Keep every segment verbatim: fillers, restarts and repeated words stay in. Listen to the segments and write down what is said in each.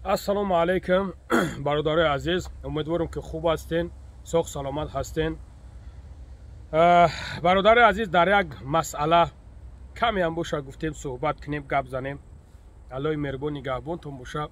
السلام علیکم برادرای عزیز، امیدوارم که خوب هستین، سوخ سلامت هستین. برادر عزیز، در یک مسئله کمی هم باشه گفتیم صحبت کنیم، گپ زنیم. الله مهربان نگهبانتون باشه.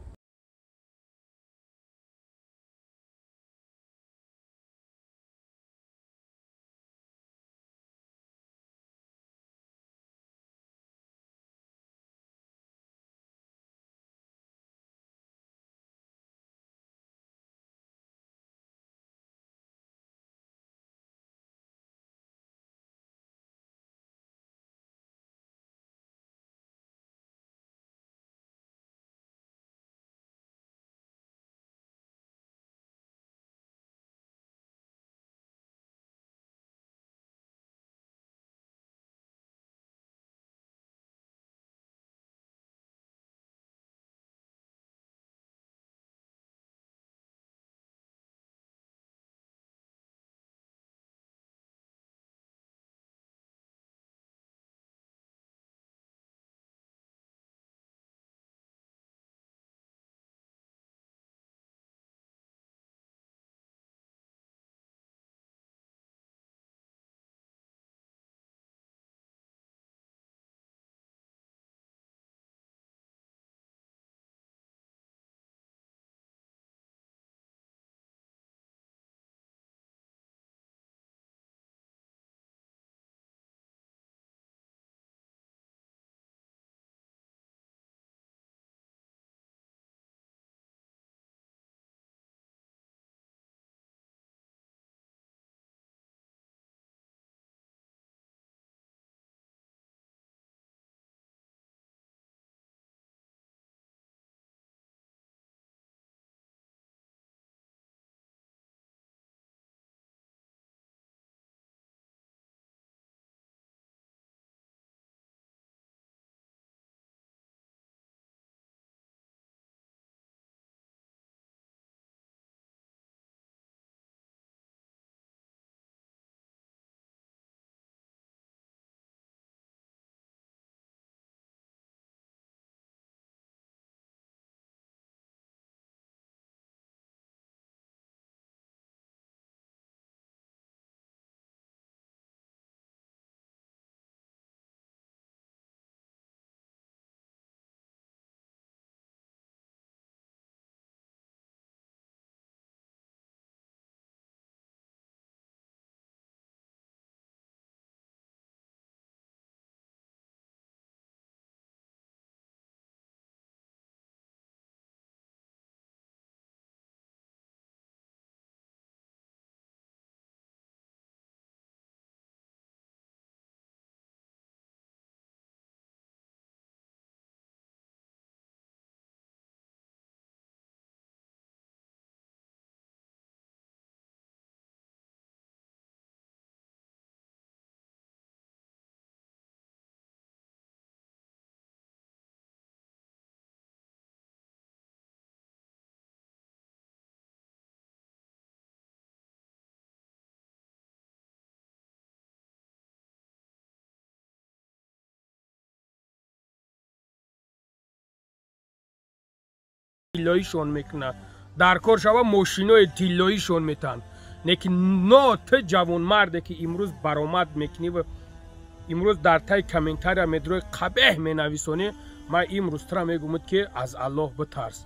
تیلاییشون میکنه در کار شوه، ماشینای تیلاییشون میتن. لیکن نه تو جوان مرده که امروز برآمد میکنی و امروز در تای کامنتار مدروی قبیح مینویسونی. من امروز ترا میگم که از الله بترس.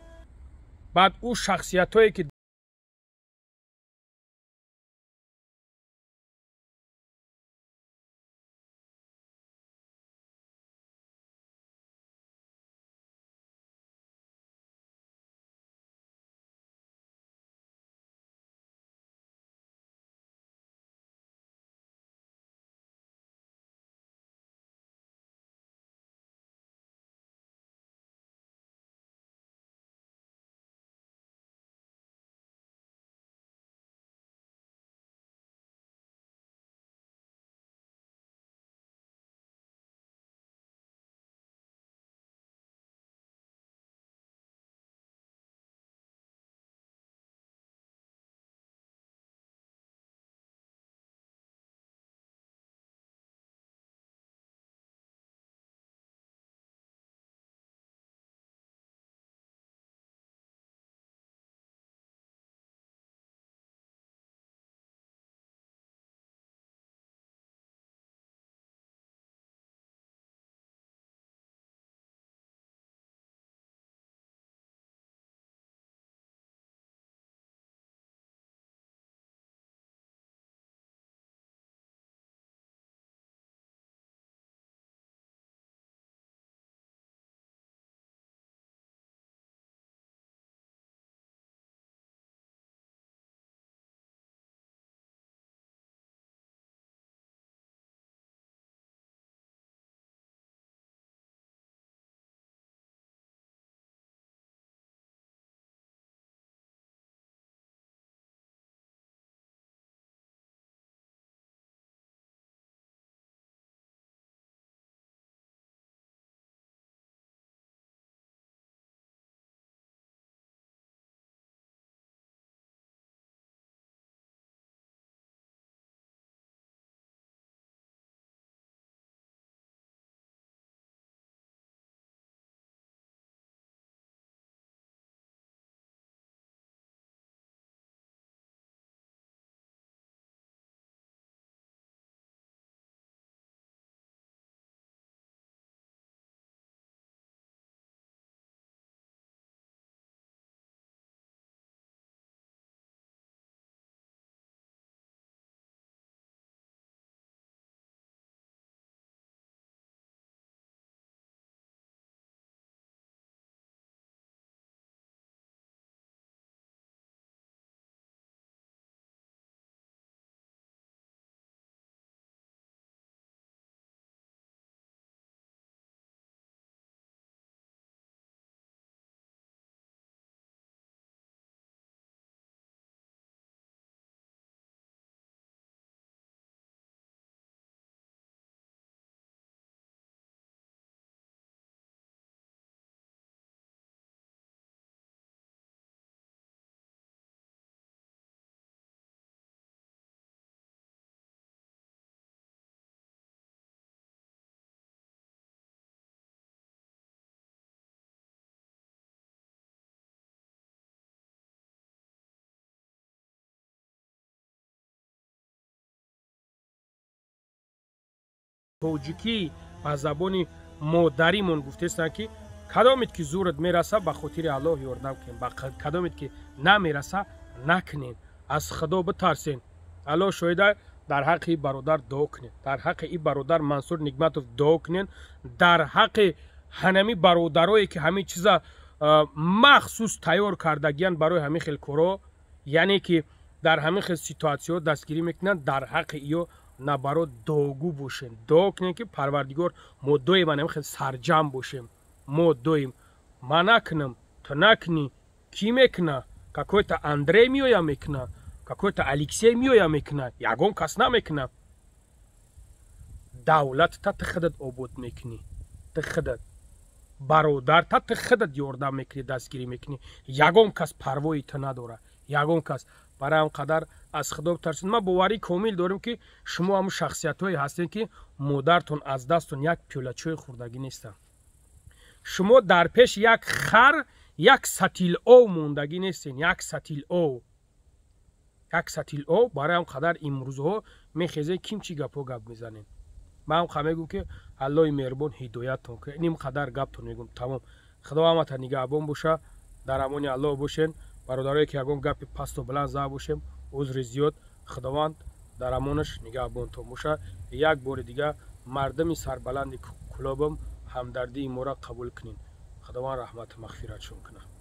بعد او شخصیت هایی که тоҷикӣ ба забони модаримон гуфтестанд ки кадомит ки зӯрат мераса ба хотири Аллоҳ ёрдам кунем, ба кадомит ки намераса накунем. аз худо битарсен. Аллоҳ шоҳида, дар ҳаққи бародар дуо кунед, дар ҳаққи и бародар Мансур Нигматов дуо кунед, дар ҳаққи ҳанами бародарое ки ҳамин чиза махсус тайёр кардагиян барои ҳамин хел коро, яъне ки дар ҳамин хел ситуатсияҳо дастгирӣ мекунанд, дар ҳаққи иё набаро дуогӯ бошем. Дуо кунем ки Парвардигор мо доим ҳамин хел сарҷам бошем. Мо доим ман накунам, ту накунӣ, кӣ мекуна? Какой-то Андрей меоя мекуна, какой-то Алексей меоя мекуна, ягон кас намекуна. Давлатта ту худат обод мекунӣ, ту худат бародарта ту худат ёрдам мекунӣ, дастгирӣ мекунӣ. Ягон кас парвои ту надора, ягон кас. Барои ҳам қадар аз худо битарсед. Ман боварии комил дорам ки шумо ҳамун шахсиятҳое ҳастед ки модаратон аз дасттон як пиёла чой хӯрдагӣ нестанд. шумо дар пеш як хар як сатил ов мондагӣ нестен. як сатил ов як сатил ов барои ҳам қадар имрӯзҳо мехезед ким чӣ гапҳо гап мезанем. ман ҳам қа мегӯм ки Аллоҳи меҳрубон ҳидояттон кунад. ним қадар гаптон мегӯм, тамом. худо ҳамата нигаҳбон боша. дар амони Аллоҳ бошен. бародарое ки ягон гапи пасту баланд зада бошем, узри зиёд. худованд дар амонаш нигаҳбонтон боша. як бори дига мардами сарбаланди кулобам ҳамдардии моро қабул кунед. худованд раҳмату мағфиратшон кунад.